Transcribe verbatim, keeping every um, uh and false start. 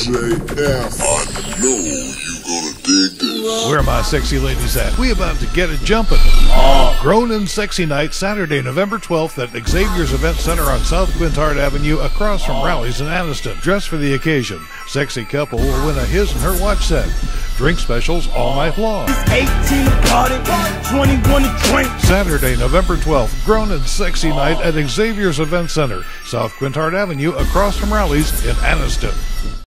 J F. I know you gonna dig this. Where are my sexy ladies at? We about to get it jumping. Grown and Sexy Night, Saturday, November twelfth at Xavier's Event Center on South Quintard Avenue, across from Rally's in Anniston. Dress for the occasion. Sexy couple will win a his and her watch set. Drink specials all night long. eighteen party, twenty-one to drink. Saturday, November twelfth, Grown and Sexy Night at Xavier's Event Center, South Quintard Avenue, across from Rally's in Anniston.